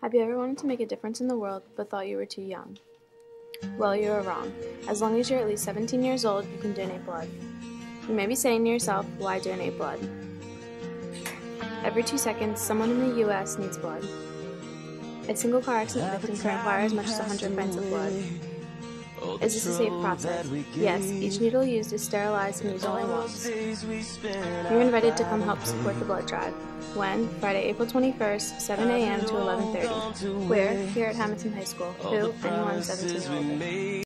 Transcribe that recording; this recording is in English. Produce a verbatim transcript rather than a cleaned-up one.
Have you ever wanted to make a difference in the world but thought you were too young? Well, you are wrong. As long as you're at least seventeen years old, you can donate blood. You may be saying to yourself, why donate blood? Every two seconds, someone in the U S needs blood. A single car accident victim can require as much as one hundred pints of blood. Is this a safe process? Yes, each needle used is sterilized and used only once. You're invited to come help support the blood drive. When? Friday, April twenty-first, seven a m to eleven thirty. Where? Here at Hamilton High School. Who? Anyone seventeen or older.